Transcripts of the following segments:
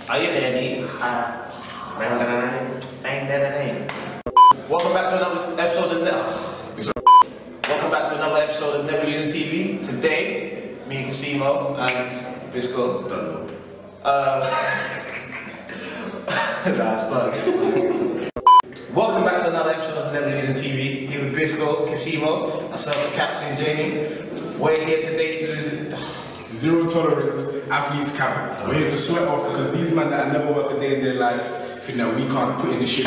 Are you ready? Welcome back to another episode of Neverlusen TV. Today, me and Casimo and Bisco. Welcome back to another episode of Neverlusen TV. Here with Bisco, Casimo, myself, the Captain Jamie. We're here today to zero tolerance, athletes camp. We're here to sweat off because these men that never work a day in their life think that we can't put in the shit.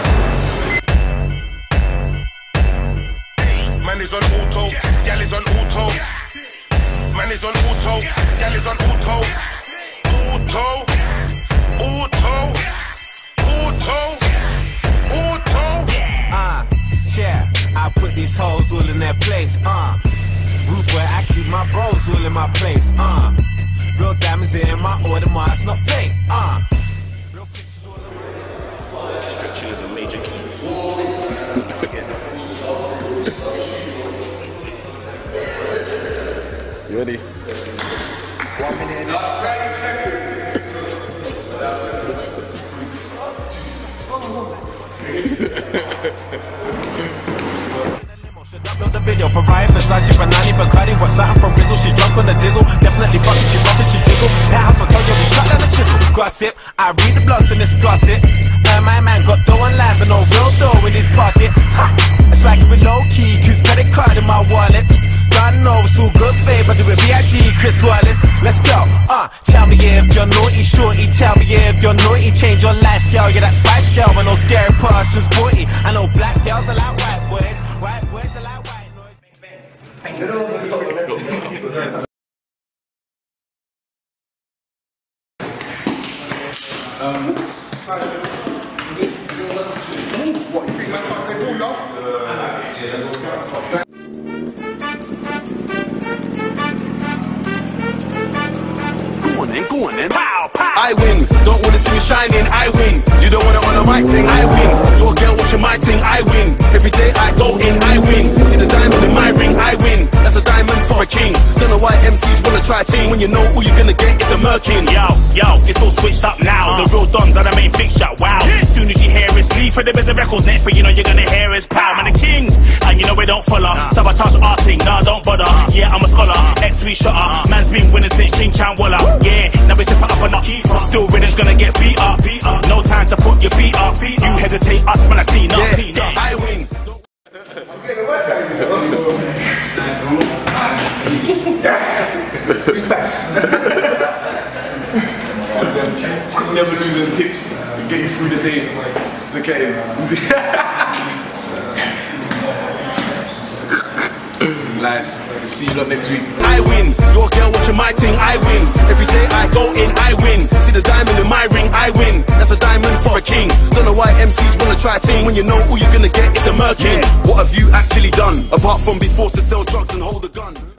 Man is on auto, gal is on auto. Man is on auto, gal is on auto. Auto, auto, auto, auto. Yeah, I put these hoes all in their place, Rude boy, I keep my bros all in my place, Real diamonds in my Audemars, it's not fake, Real pictures all around. Stretching is a major key. You ready? 1 minute in Should upload the video for Ryan, Versace, Banani, Bacardi. What's something from Rizzo? She drunk on the dizzle. Definitely fucking, she roughin', she jiggle. Penthouse, I'll tell you, we shut down the shizzle. Gossip, I read the blogs and discuss it. My man got dough on live but no real dough in his pocket. Ha! It's like we're low key, cause credit card in my wallet. God knows it's all good, babe. I do it B.I.G. Chris Wallace. Let's go. Tell me if you're naughty, shorty. Tell me if you're naughty. Change your life, girl. Yeah, that's Spice Girl. But no scary Persians, sporty. I know black girls are like white boys. White boys are like white noise. What, you think man can't play ball now? Go on then. Pow, pow. I win. Don't wanna see me shining. I win. You don't wanna on the mic thing. I win. Your girl watching my thing. I win. Every day I go in. I win. See the diamond in my ring. I win. That's a diamond for a king. Don't know why MCs wanna try a team when you know all you're gonna get is a merkin. Yo, it's all switched up now. The real dons are the main fixture. Wow. As soon as you hear us, leave for the best of records. Next for you know you're gonna hear us. Pow, man, the kings. And you know we don't follow. Sabotage our thing. Nah, don't bother. Yeah, I'm a scholar. X3 shutter. Man's been winning since Ching Chan Walla. Yeah. Now we step up and not keep up. Still rhythm's gonna get beat up. No time to put your feet up. You hesitate, us man, I clean up. I win. I'm getting work out He's back. Neverlusen tips to get you through the day. Look at him. Nice. See you lot next week. I win. Your girl watching my thing. I win. Every day I go in. I win. See the diamond in my ring. I win. That's a diamond for a king. Don't know why MCs wanna try a team when you know all you're gonna get is a merkin. What have you actually done apart from be forced to sell drugs and hold a gun?